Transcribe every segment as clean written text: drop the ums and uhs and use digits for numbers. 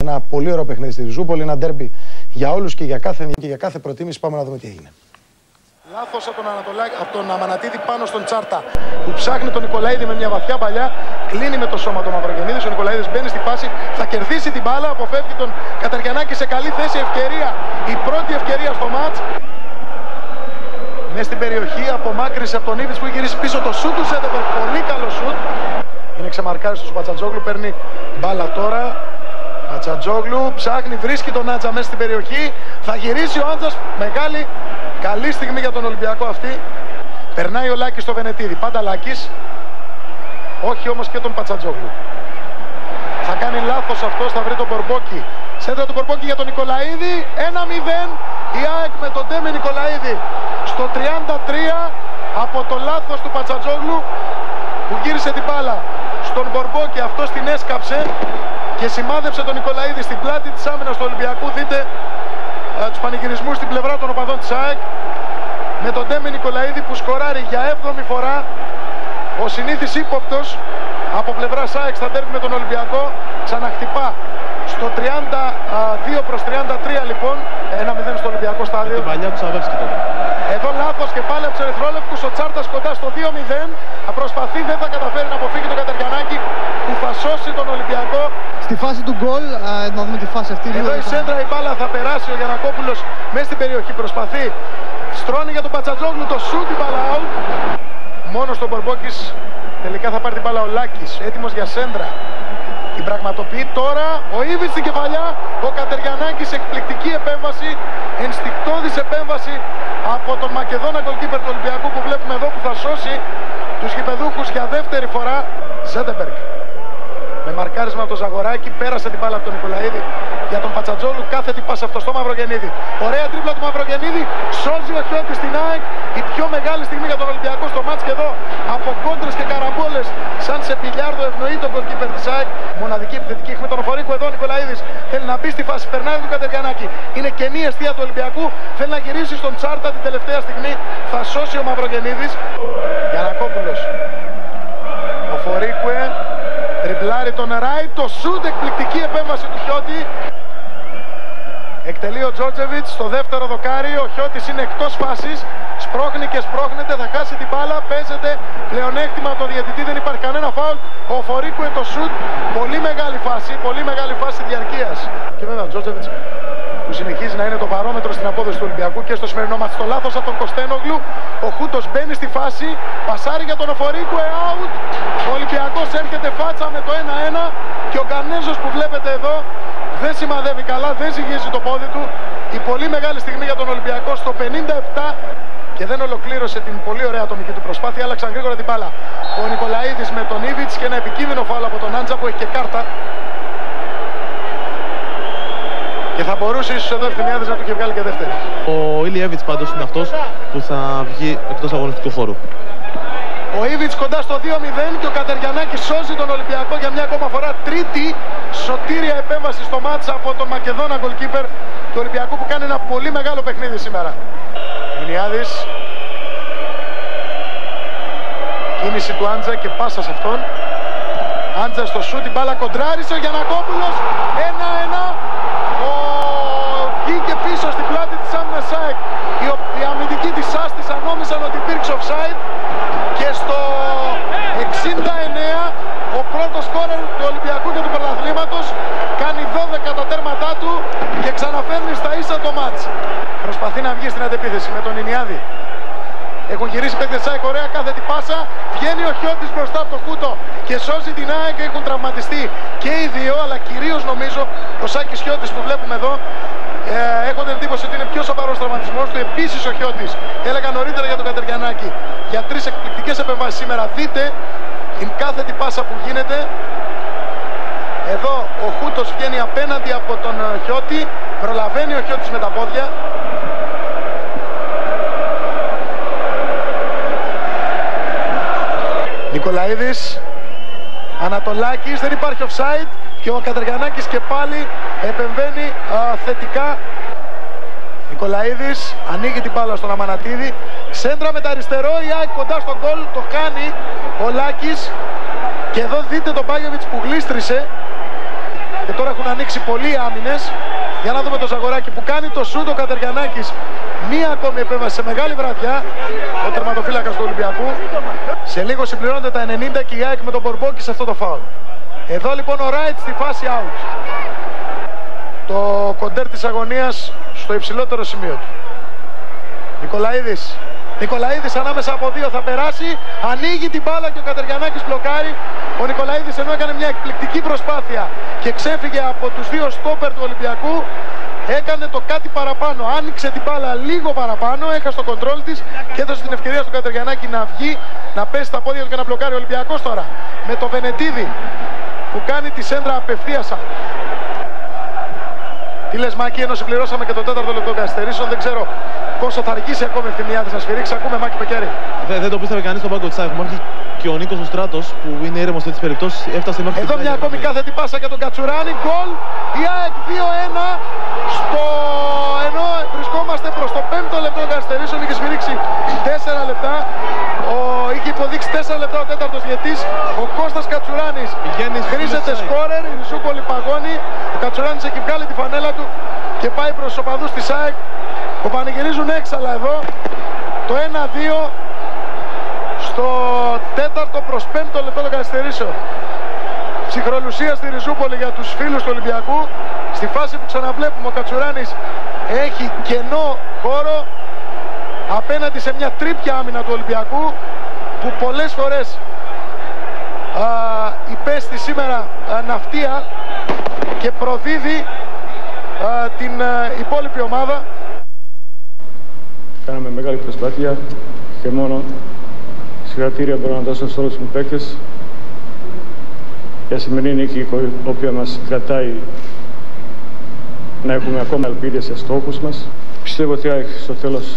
ένα πολύ ωραίο παιχνίδι στη Ριζούπολη, ένα ντέρμπι για όλους και για κάθε νίκη και για κάθε προτίμηση. Πάμε να δούμε τι έγινε. Λάθος από τον Αμανατίδη πάνω στον Τσάρτα που ψάχνει τον Νικολαίδη με μια βαθιά παλιά. Κλείνει με το σώμα του Μαυρογεννίδης. Ο Νικολαίδης μπαίνει στη φάση, θα κερδίσει την μπάλα, αποφεύγει τον Καταριανάκη σε καλή θέση. Ευκαιρία, η πρώτη ευκαιρία στο μάτς. Μες στην περιοχή, απομάκρυνση από τον Ήβιτς που έχει γυρίσει πίσω το σούτ του Ζέντεμπεργκ. Πολύ καλό σούτ. Είναι ξεμαρκάριστος ο Πατσατζόγλου, παίρνει μπάλα τώρα. Πατσατζόγλου ψάχνει, βρίσκει τον Άντζα μέσα στην περιοχή. Θα γυρίσει ο Άντζας. Μεγάλη, καλή στιγμή για τον Ολυμπιακό αυτή. Περνάει ο Λάκης στο Βενετίδη. Πάντα Λάκης. Όχι όμως και τον Πατσατζόγλου. Θα κάνει λάθος αυτός, θα βρει τον Μπορμπόκι. Σέντρα του Μπορμπόκι για τον Νικολαίδη. 1-0. Η ΑΕΚ με τον Ντέμι Νικολαίδη στο 33 από το λάθος του Πατσατζόγλου που γύρισε την μπάλα στον Μπορμπόκι. Αυτός την έσκαψε και σημάδεψε τον Νικολαίδη στην πλάτη της άμυνας του Ολυμπιακού. Δείτε τους πανηγυρισμούς στην πλευρά των οπαδών της ΑΕΚ με τον Ντέμι Νικολαίδη που σκοράρει για 7η φορά. Ο συνήθις ύποπτος από πλευρά ΑΕΚ στα ντέρμπι με τον Ολυμπιακό ξαναχτυπά στο 32 προς 33 λοιπόν. 1-0 στο Ολυμπιακό στάδιο. Την παλιά του Σαβεύσκη τότε. Εδώ λάθος και πάλι από τους ερυθρόλευκους. Ο Τσάρτας κοντά στο 2-0. Θα προσπαθεί, δεν θα καταφέρει να αποφύγει τον Καταριανάκη που θα σώσει τον Ολυμπιακό. Στη φάση του γκολ, να δούμε τη φάση αυτή. Εδώ η σέντρα, η μπάλα θα περάσει. Ο Γιαννακόπουλος μέσα στην περιοχή προσπαθεί. Στρώνει για τον Πατσατζόγλου, το σούτ, η μπάλα out. Μόνο στον Μπορμπόκης τελικά θα πάρει την μπάλα ο Λάκης, έτοιμος για σέντρα. Την πραγματοποιεί τώρα ο Ήβιτς στην κεφαλιά. Ο Κατεριανάκης, εκπληκτική επέμβαση, ενστικτώδης επέμβαση από τον Μακεδόνα γκολκίπερ του Ολυμπιακού που βλέπουμε εδώ που θα σώσει τους γηπεδούχους για δεύτερη φορά. Ζέντεμπεργκ με μαρκάρισμα από τον Ζαγοράκη, πέρασε την μπάλα από τον Νικολαίδη για τον Πατσατζόγλου, κάθετη πάσα αυτό στο Μαυρογεννίδη. Ωραία τρίπλα του Μαυρογεννίδη, σώζει ο Χιώτης στην ΑΕΚ. Η πιο μεγάλη στιγμή για τον Ολυμπιακό στο μάτς και εδώ από κόντρες και καραμπόλες σαν σε πιλιάρδο ευνοεί τον γκολκίπερ της ΑΕΚ. Μοναδική επιθετική με τον Οφορίκο εδώ ο Νικολαίδης θέλει να μπει στη φάση, περνάει τον Κατεριανάκη. Είναι κενή αιστεία του Ολυμπιακού, θέλει να γυρίσει στον Τσάρτα την τελευταία στιγμή, θα σώσει ο Μαυρογεννίδης. Γιαννακόπουλος, Οφορίκουε. Τριπλάρει τον Ράιτ, το σούτ, εκπληκτική επέμβαση του Χιώτη. Εκτελεί ο Τζόρτζεβιτς στο δεύτερο δοκάρι, ο Χιώτης είναι εκτός φάσης. Σπρώχνει και σπρώχνεται, θα χάσει την μπάλα, παίζεται πλεονέκτημα από τον διαιτητή, δεν υπάρχει κανένα φάουλ. Ο Φορίκουε το σούτ, πολύ μεγάλη φάση διαρκείας. Και βέβαια ο Τζόρτζεβιτς που συνεχίζει να είναι το βαρόμετρο στην απόδοση του Ολυμπιακού και στο σημερινό μάτς. Το λάθος από τον Κωστένογλου, ο Χούτος μπαίνει στη φάση, πασάρει για τον Οφορίκουε, out. Ο Ολυμπιακός έρχεται φάτσα με το 1-1 και ο Γκανέζος που βλέπετε εδώ δεν σημαδεύει καλά, δεν ζυγίζει το πόδι του. Η πολύ μεγάλη στιγμή για τον Ολυμπιακό στο 57 και δεν ολοκλήρωσε την πολύ ωραία ατομική του προσπάθεια, άλλαξαν γρήγορα την μπάλα. Ο Νικολαίδης με τον Ήβιτς και ένα επικίνδυνο φάουλ από τον Άντζα που έχει και κάρτα. Και θα μπορούσε ίσως εδώ Ευθυμιάδης να του είχε βγάλει και δεύτερη. Ο Ηλιέβιτς πάντως είναι αυτός που θα βγει εκτός αγωνιστικού χώρου. Ο Ήβιτς κοντά στο 2-0 και ο Κατεριανάκης σώζει τον Ολυμπιακό για μια ακόμα φορά. Τρίτη σωτήρια επέμβαση στο μάτσα από τον Μακεδόνα γκολκίπερ του Ολυμπιακού που κάνει ένα πολύ μεγάλο παιχνίδι σήμερα. Μινιάδης. Κίνηση του Άντζα και πάσα σε αυτόν. Άντζα στο σούτ, την μπάλα κοντράρισε ο Γιαννακόπουλος. 1-1. Βγήκε πίσω στην πλάτη της άμυνας ΑΕΚ. Οι αμυντικοί της Άστης ανόμισαν ότι υπήρξε offside. Και στο 69 ο πρώτος σκόρερ του Ολυμπιακού και του πρωταθλήματος κάνει 12 τα τέρματά του και ξαναφέρνει στα ίσα το μάτς. Προσπαθεί να βγει στην αντεπίθεση με τον Ινιάδη. Έχουν γυρίσει παίκτες ΑΕΚ, ωραία κάθετη πάσα. Βγαίνει ο Χιώτης μπροστά από το Χούτο και σώζει την ΑΕΚ. Έχουν τραυματιστεί και οι δύο, αλλά κυρίως νομίζω ο Σάκης Χιώτης που βλέπουμε εδώ. Έχω την εντύπωση ότι είναι πιο σοβαρός τραυματισμός του. Επίσης ο Χιώτης, έλεγα νωρίτερα για τον Κατεριανάκη, για 3 εκπληκτικές επεμβάσεις σήμερα. Δείτε την κάθετη πάσα που γίνεται. Εδώ ο Χούτος βγαίνει απέναντι από τον Χιώτη. Προλαβαίνει ο Χιώτης με τα πόδια. Νικολαίδης, Ανατολάκης, δεν υπάρχει offside και ο Κατεριανάκης και πάλι επεμβαίνει θετικά. Νικολαίδης ανοίγει την μπάλα στον Αμανατίδη, σέντρα με τα αριστερό, η ΑΕΚ κοντά στον γκολ, το κάνει ο Λάκης και εδώ δείτε τον Μπάγεβιτς που γλίστρισε. Και τώρα έχουν ανοίξει πολλοί άμυνες. Για να δούμε το Ζαγοράκι που κάνει το σούτ ο Κατεργιαννάκης. Μία ακόμη επέμβαση σε μεγάλη βραδιά. Ο τερματοφύλακας του Ολυμπιακού. Σε λίγο συμπληρώνεται τα 90 και η ΑΕΚ με τον Μπορμπόκη σε αυτό το φάουλ. Εδώ λοιπόν ο Ράιτ στη φάση out. Το κοντέρ της αγωνίας στο υψηλότερο σημείο του. Νικολαίδης ανάμεσα από δύο θα περάσει. Ανοίγει την μπάλα και ο Κατεργιαννάκης μπλοκάρει. Ο Νικολαίδης ενώ έκανε μια εκπληκτική προσπάθεια και ξέφυγε από τους δύο στόπερ του Ολυμπιακού, έκανε το κάτι παραπάνω. Άνοιξε την μπάλα λίγο παραπάνω, έχασε το κοντρόλ της και έδωσε την ευκαιρία στον Κατεργιαννάκη να βγει, να πέσει στα πόδια του και να μπλοκάρει. Ο Ολυμπιακός τώρα με το Βενετίδη που κάνει τη σέντρα απευθείας. Τι λες Μάκη, ενώ συμπληρώσαμε και το 4ο λεπτό καθυστερήσεων, δεν ξέρω πόσο θα αργήσει ακόμη η Ευθυμιάδης να σφυρίξει. Ακούμε Μάκη Πεκέρη. Δεν το πίστευε κανείς στον πάγκο της ΑΕΚ. Μάχη και ο Νίκος ο Στράτος που είναι ήρεμος σε τις περιπτώσεις έφτασε μέχρι. Εδώ μια ακόμη κάθετη πάσα για τον Κατσουράνη. Γκολ. Η ΑΕΚ 2-1 ενώ βρισκόμαστε προς το 5ο λεπτό καθυστερήσεων. Είχε σφυρίξει 4 λεπτά. Είχε υποδείξει 4 λεπτά ο τέταρτος διαιτής. Ο Κώστας Κατσουράνης χρήζεται σκόρερ. Η Ριζούπολη παγώνει. Ο Κατσουράνης έχει βγάλει τη φανέλα του και πάει προς τους οπαδούς της ΑΕΚ που πανηγυρίζουν έξαλα εδώ. Το 1-2 στο 4ο προς 5ο λεπτό των καθυστερήσεων. Ψυχρολουσία στη Ριζούπολη για τους φίλους του Ολυμπιακού. Στη φάση που ξαναβλέπουμε ο Κατσουράνης έχει κενό χώρο απέναντι σε μια τρίπια άμυνα του Ολυμπιακού που πολλές φορές υπέστη σήμερα ναυτία και προδίδει την υπόλοιπη ομάδα. Κάναμε μεγάλη προσπάθεια και μόνο συγχαρητήρια μπορώ να δώσω σε όλους τους παίκτες για σημερινή νίκη, η οποία μας κρατάει να έχουμε ακόμα ελπίδες σε στόχους μας. Πιστεύω ότι στο τέλος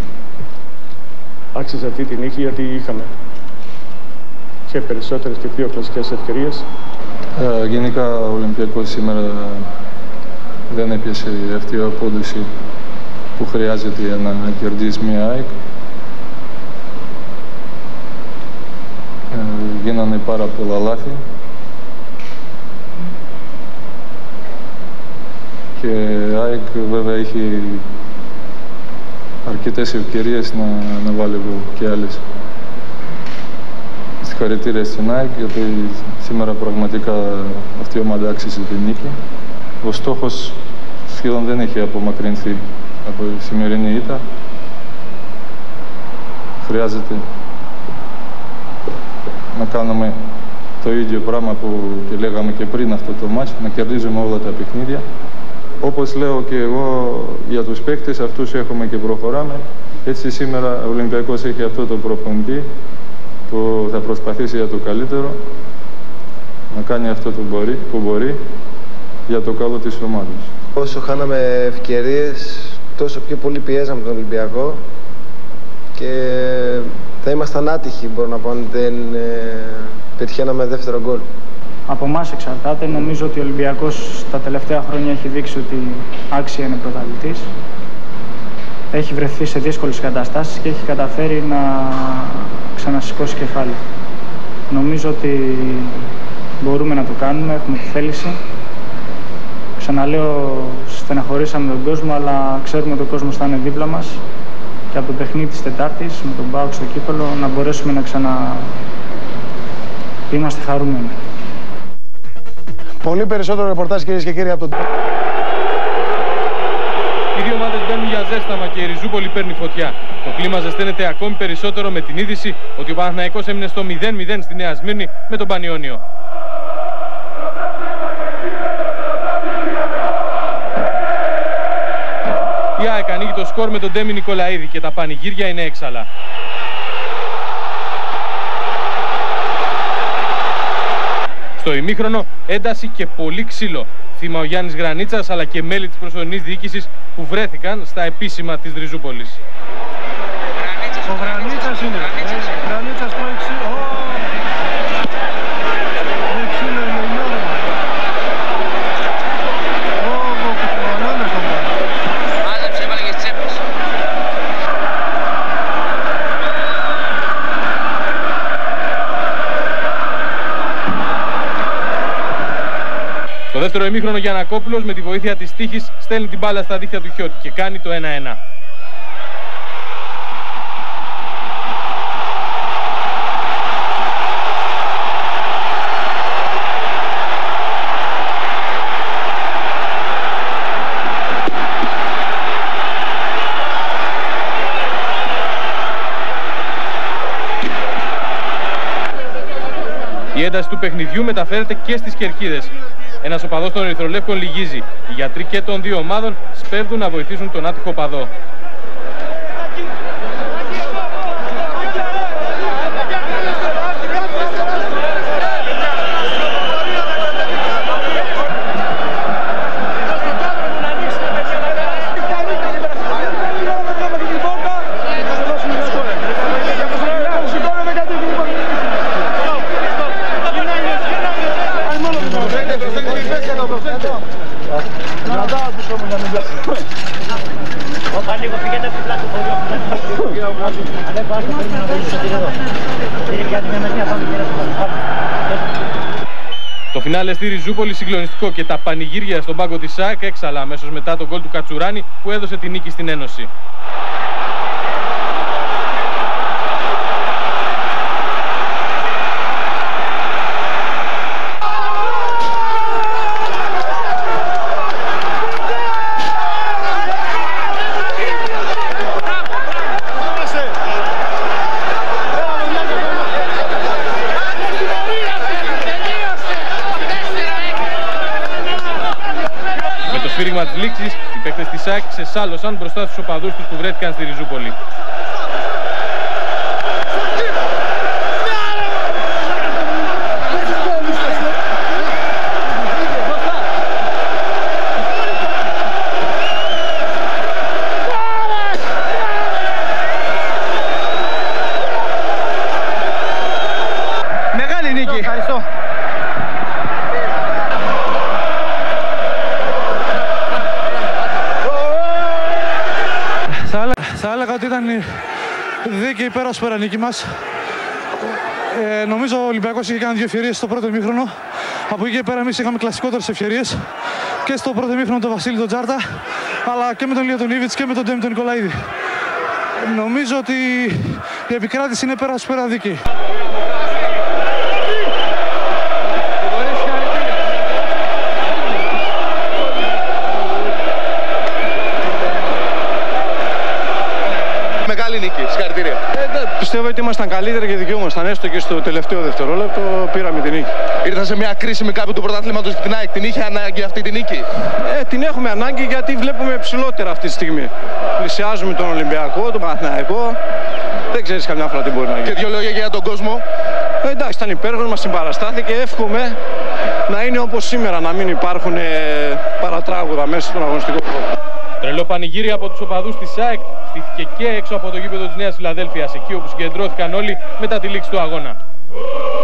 άξιζε αυτή τη νίκη γιατί είχαμε και περισσότερες και πιο κλασικές ευκαιρίες. Γενικά ο Ολυμπιακός σήμερα δεν έπιασε αυτή η απόδοση που χρειάζεται για να κερδίσει μια ΑΕΚ. Γίνανε πάρα πολλά λάθη και η ΑΕΚ βέβαια έχει αρκετές ευκαιρίες να βάλει και άλλες. Συγχαρητήρια στην ΑΕΚ γιατί σήμερα πραγματικά αυτή η ομάδα άξιζε την νίκη. Ο στόχος σχεδόν δεν έχει απομακρυνθεί από τη σημερινή ήττα. Χρειάζεται να κάνουμε το ίδιο πράγμα που και λέγαμε και πριν αυτό το μάτς, να κερδίζουμε όλα τα παιχνίδια. Όπως λέω και εγώ για τους παίκτες, αυτούς έχουμε και προχωράμε. Έτσι σήμερα ο Ολυμπιακός έχει αυτό το προπονητή που θα προσπαθήσει για το καλύτερο, να κάνει αυτό που μπορεί για το καλό της ομάδας. Όσο χάναμε ευκαιρίες, τόσο πιο πολύ πιέζαμε τον Ολυμπιακό και θα ήμασταν άτυχοι, μπορώ να πω, αν δεν πετυχαίναμε δεύτερο γκολ. Από εμάς εξαρτάται. Νομίζω ότι ο Ολυμπιακός τα τελευταία χρόνια έχει δείξει ότι άξια είναι πρωταθλητής. Έχει βρεθεί σε δύσκολες καταστάσεις και έχει καταφέρει να ξανασηκώσει κεφάλι. Νομίζω ότι μπορούμε να το κάνουμε, έχουμε τη θέληση. Ξαναλέω, στεναχωρήσαμε τον κόσμο, αλλά ξέρουμε ότι ο κόσμος θα είναι δίπλα μας και από το παιχνίδι της Τετάρτης με τον ΠΑΟΚ στο κύπελλο να μπορέσουμε να είμαστε χαρούμενοι. Πολύ περισσότερο ρεπορτάζ, κυρίες και κύριοι, από τον... Οι δύο ομάδες μπαίνουν για ζέσταμα και η Ριζούπολη παίρνει φωτιά. Το κλίμα ζεσταίνεται ακόμη περισσότερο με την είδηση ότι ο Παναθηναϊκός έμεινε στο 0-0 στη Νέα Σμύρνη με τον Πανιόνιο. Η ΑΕΚ ανοίγει το σκορ με τον Ντέμι Νικολαίδη και τα πανηγύρια είναι έξαλα. Στο ημίχρονο ένταση και πολύ ξύλο. Θύμα ο Γιάννης Γρανίτσας αλλά και μέλη της προσωρινής διοίκησης που βρέθηκαν στα επίσημα της Ριζούπολης. Ο Γρανίτσας είναι. Γρανίτσας τρώει ξύλο. Είναι ξύλο ηλιόλογο. Μάζεψε, έβαλε και τσέπες. Στο δεύτερο ημίχρονο Γιαννακόπουλος με τη βοήθεια της τύχης στέλνει την μπάλα στα δίχτυα του Χιώτη και κάνει το 1-1. Η ένταση του παιχνιδιού μεταφέρεται και στις κερκίδες. Ένας οπαδός των Ερυθρολεύκων λυγίζει. Οι γιατροί και των δύο ομάδων σπέβδουν να βοηθήσουν τον άτυχο οπαδό. Το φινάλε στη Ριζούπολη συγκλονιστικό και τα πανηγύρια στον πάγκο της ΣΑΕΚ έξαλα αμέσως μετά τον γκολ του Κατσουράνη που έδωσε τη νίκη στην Ένωση. Σφύριγμα της λήξης, οι παίκτες της ΣΑΕΚ ξεσάλωσαν μπροστά στους οπαδούς τους που βρέθηκαν στη Ριζούπολη. Μεγάλη νίκη. Ευχαριστώ. Θα έλεγα ότι ήταν δίκαιη πέρα νίκη μας. Νομίζω ο Ολυμπιακός είχε κάνει 2 ευκαιρίες στο πρώτο ημίχρονο. Από εκεί και πέρα εμείς είχαμε κλασικότερες ευκαιρίες και στο πρώτο ημίχρονο τον Βασίλη τον Τζάρτα, αλλά και με τον Λίο τον Ήβιτς και με τον Ντέμι τον Νικολαίδη. Νομίζω ότι η επικράτηση είναι πέρα δίκαιη. Μεγάλη νίκη, συγχαρητήρια. Πιστεύω ότι ήμασταν καλύτεροι και δικαιούμασταν. Έστω και στο τελευταίο δευτερόλεπτο πήραμε την νίκη. Ήρθα σε μια κρίσιμη κάπου του πρωταθλήματος στην ΑΕΚ. Την είχε ανάγκη αυτή τη νίκη? Την έχουμε ανάγκη γιατί βλέπουμε ψηλότερα αυτή τη στιγμή. Πλησιάζουμε τον Ολυμπιακό, τον Παναθηναϊκό. Δεν ξέρεις καμιά φορά τι μπορεί να γίνει. Και 2 λόγια για τον κόσμο. Εντάξει, ήταν υπέροχο, μας συμπαραστάθηκε. Εύχομαι να είναι όπως σήμερα, να μην υπάρχουν παρατράγουδα μέσα στον αγωνιστικό χώρο. Τρελό πανηγύρι από τους οπαδούς της ΣΑΕΚ στήθηκε και έξω από το γήπεδο της Νέας Φιλαδέλφειας, εκεί όπου συγκεντρώθηκαν όλοι μετά τη λήξη του αγώνα.